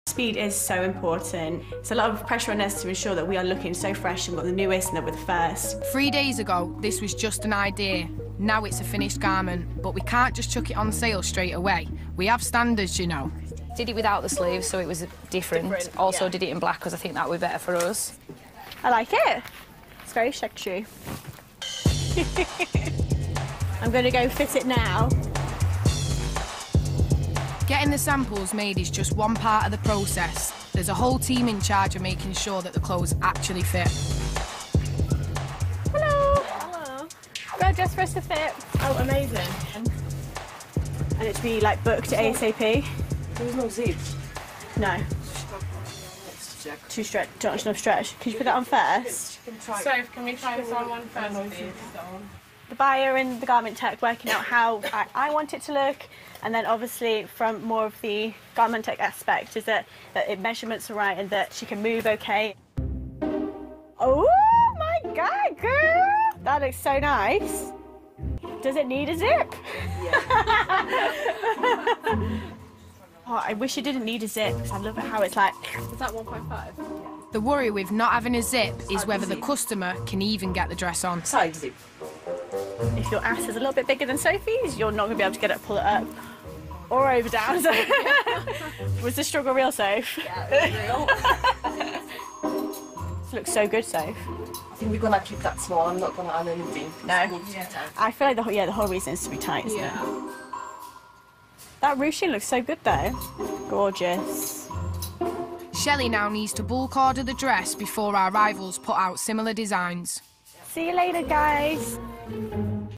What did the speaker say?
Speed is so important. It's a lot of pressure on us to ensure that we are looking so fresh and got the newest and that we're the first. 3 days ago, this was just an idea. Now it's a finished garment, but we can't just chuck it on sale straight away. We have standards, you know. Did it without the sleeves, so it was different. Also did it in black, because I think that would be better for us. I like it. It's very sexy. I'm going to go fit it now. Getting the samples made is just one part of the process. There's a whole team in charge of making sure that the clothes actually fit. Hello. Hello. Got a dress for us to fit. Oh, amazing. And it to be like booked ASAP. There's no zips. No. Too stretch. Not enough stretch. Can you put that on first? So, can we try this on one first, please? The buyer and the garment tech working out how I want it to look, and then obviously from more of the garment tech aspect is that it measurements are right and that she can move okay. Oh my God, girl! That looks so nice. Does it need a zip? Yeah. Oh, I wish it didn't need a zip. I love it how it's like. Is that 1.5? The worry with not having a zip is whether the customer can even get the dress on. Side zip. If your ass is a little bit bigger than Sophie's, you're not going to be able to get it, pull it up. Or over down. So was the struggle real, Soph? Yeah, it was real. This looks so good, Soph. I think we're going to keep that small. I'm not going to add anything. No. I feel like the whole reason is to be tight, isn't it? That ruching looks so good, though. Gorgeous. Shelley now needs to bulk order the dress before our rivals put out similar designs. See you later, guys.